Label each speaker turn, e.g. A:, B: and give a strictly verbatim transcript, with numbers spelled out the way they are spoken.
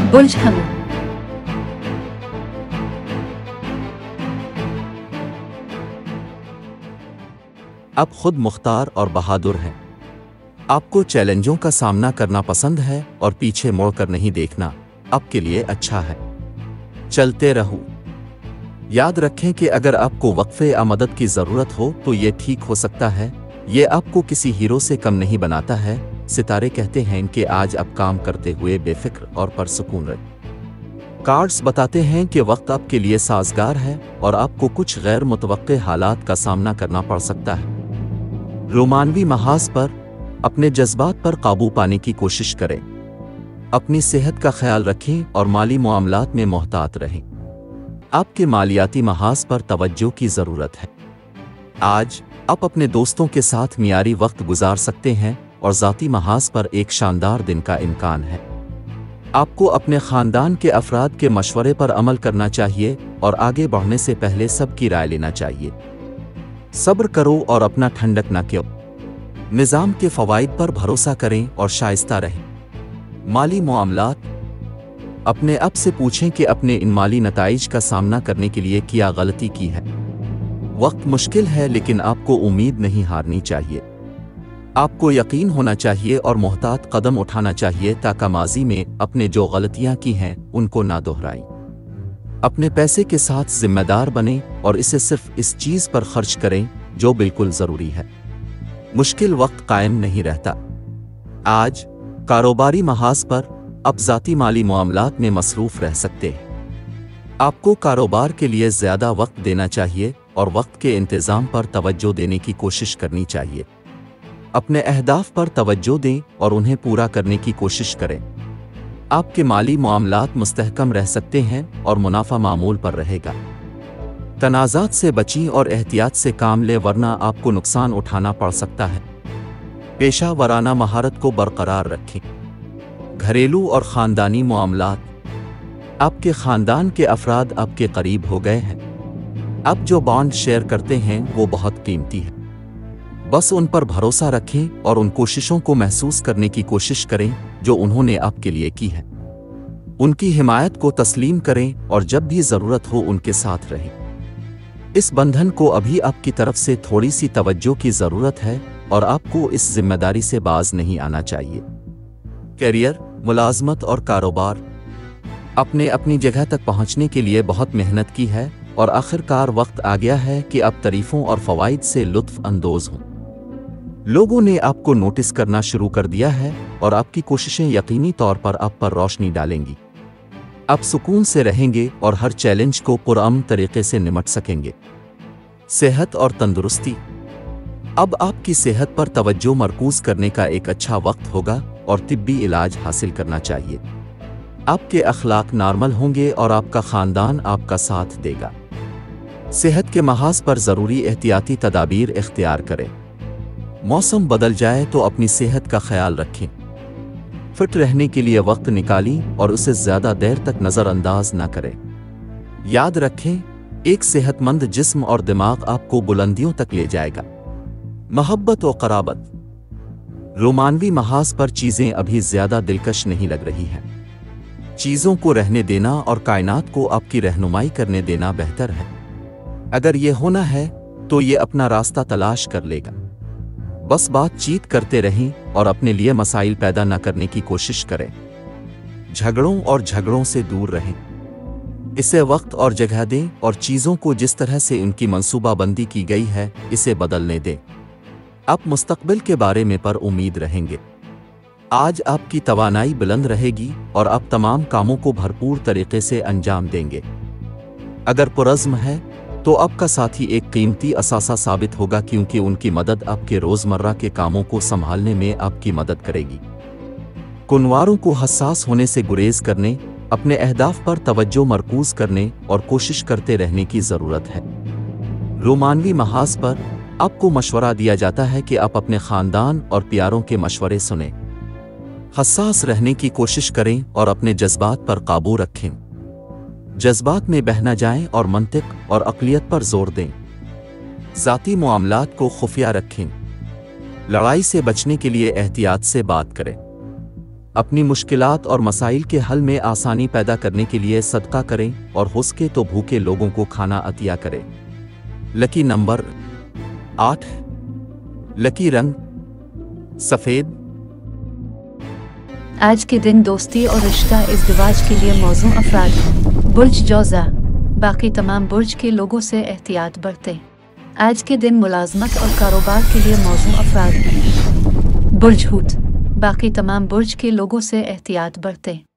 A: बुर्ज हमू।
B: आप खुद मुख्तार और बहादुर हैं। आपको चैलेंजों का सामना करना पसंद है और पीछे मुड़कर नहीं देखना आपके लिए अच्छा है। चलते रहो। याद रखें कि अगर आपको वक्फे या मदद की ज़रूरत हो तो ये ठीक हो सकता है। ये आपको किसी हीरो से कम नहीं बनाता है। सितारे कहते हैं कि आज आप काम करते हुए बेफिक्र और परसुकून रहे। कार्ड्स बताते हैं कि वक्त आपके लिए साजगार है और आपको कुछ गैर मुतवक्के हालात का सामना करना पड़ सकता है। रोमानवी महाज पर अपने जज्बात पर काबू पाने की कोशिश करें। अपनी सेहत का ख्याल रखें और माली मामलात में मोहतात रहें। आपके मालियाती महाज पर तवज्जो की ज़रूरत है। आज आप अपने दोस्तों के साथ मियारी वक्त गुजार सकते हैं और ज़ाती महाज पर एक शानदार दिन का इम्कान है। आपको अपने ख़ानदान के अफराद के मशवरे पर अमल करना चाहिए और आगे बढ़ने से पहले सबकी राय लेना चाहिए। सब्र करो और अपना ठंडक न क्यों। निज़ाम के फ़वाइद पर भरोसा करें और शाइस्ता रहें। माली मामलात अपने आप से पूछें कि अपने इन माली नताइज का सामना करने के लिए क्या गलती की है। वक्त मुश्किल है लेकिन आपको उम्मीद नहीं हारनी चाहिए। आपको यकीन होना चाहिए और मोहतात कदम उठाना चाहिए ताकि माजी में अपने जो गलतियां की हैं उनको ना दोहराएं। अपने पैसे के साथ जिम्मेदार बने और इसे सिर्फ इस चीज़ पर खर्च करें जो बिल्कुल ज़रूरी है। मुश्किल वक्त कायम नहीं रहता। आज कारोबारी महाज पर आप ज़ाती माली मामलात में मसरूफ़ रह सकते हैं। आपको कारोबार के लिए ज़्यादा वक्त देना चाहिए और वक्त के इंतज़ाम पर तवज्जो देने की कोशिश करनी चाहिए। अपने अहदाफ पर तवज्जो दें और उन्हें पूरा करने की कोशिश करें। आपके माली मामलात मुस्तहकम रह सकते हैं और मुनाफा मामूल पर रहेगा। तनाज़ात से बचें और एहतियात से काम लें वरना आपको नुकसान उठाना पड़ सकता है। पेशा वराना महारत को बरकरार रखें। घरेलू और ख़ानदानी मामलात आपके ख़ानदान के अफराद आपके करीब हो गए हैं। आप जो बॉन्ड शेयर करते हैं वो बहुत कीमती है। बस उन पर भरोसा रखें और उन कोशिशों को महसूस करने की कोशिश करें जो उन्होंने आपके लिए की है। उनकी हिमायत को तस्लीम करें और जब भी ज़रूरत हो उनके साथ रहें। इस बंधन को अभी आपकी तरफ से थोड़ी सी तवज्जो की ज़रूरत है और आपको इस जिम्मेदारी से बाज नहीं आना चाहिए। करियर, मुलाजमत और कारोबार अपने अपनी जगह तक पहुंचने के लिए बहुत मेहनत की है और आखिरकार वक्त आ गया है कि आप तारीफों और फ़वाइद से लुत्फ़ अंदोज़ हों। लोगों ने आपको नोटिस करना शुरू कर दिया है और आपकी कोशिशें यकीनी तौर पर आप पर रोशनी डालेंगी। आप सुकून से रहेंगे और हर चैलेंज को पुरअमन तरीके से निमट सकेंगे। सेहत और तंदुरुस्ती अब आपकी सेहत पर तवज्जो मरकूज़ करने का एक अच्छा वक्त होगा और तिब्बी इलाज हासिल करना चाहिए। आपके अखलाक नॉर्मल होंगे और आपका ख़ानदान आपका साथ देगा। सेहत के महाज पर ज़रूरी एहतियाती तदाबीर इख्तियार करें। मौसम बदल जाए तो अपनी सेहत का ख्याल रखें। फिट रहने के लिए वक्त निकालें और उसे ज़्यादा देर तक नज़रअंदाज न करें। याद रखें, एक सेहतमंद जिस्म और दिमाग आपको बुलंदियों तक ले जाएगा। मोहब्बत और क़राबत रोमानवी महाज पर चीज़ें अभी ज़्यादा दिलकश नहीं लग रही हैं। चीज़ों को रहने देना और कायनात को आपकी रहनुमाई करने देना बेहतर है। अगर ये होना है तो ये अपना रास्ता तलाश कर लेगा। बस बातचीत करते रहें और अपने लिए मसाइल पैदा न करने की कोशिश करें। झगड़ों और झगड़ों से दूर रहें। इसे वक्त और जगह दें और चीज़ों को जिस तरह से उनकी मंसूबाबंदी की गई है इसे बदलने दें। आप मुस्तकबिल के बारे में पर उम्मीद रहेंगे। आज आपकी तवानाई बुलंद रहेगी और आप तमाम कामों को भरपूर तरीके से अंजाम देंगे। अगर पुरज़्म है तो आपका साथी एक कीमती असासा साबित होगा क्योंकि उनकी मदद आपके रोज़मर्रा के कामों को संभालने में आपकी मदद करेगी। कुनवारों को हसास होने से गुरेज करने, अपने अहदाफ पर तवज्जो मरकूज़ करने और कोशिश करते रहने की ज़रूरत है। रोमानवी महाज पर आपको मशवरा दिया जाता है कि आप अपने ख़ानदान और प्यारों के मशवरे सुनें। हसास रहने की कोशिश करें और अपने जज्बात पर काबू रखें। जज्बात में बह न जाएं और मंतिक और अक़लियत पर जोर दें। ज़ाती मामलात को खुफिया रखें। लड़ाई से बचने के लिए एहतियात से बात करें। अपनी मुश्किलात और मसाइल के हल में आसानी पैदा करने के लिए सदका करें और हो सके तो भूखे लोगों को खाना अतिया करें। लकी नंबर आठ। लकी रंग सफ़ेद।
A: आज के दिन दोस्ती और रिश्ता इज़्दिवाज के लिए मौजू अफराद। बुर्ज जौज़ा, बाकी तमाम बुर्ज के लोगों से एहतियात बरतें। आज के दिन मुलाजमत और कारोबार के लिए मौजू अफराद। बुर्ज हूत, बाकी तमाम बुर्ज के लोगों से एहतियात बरतें।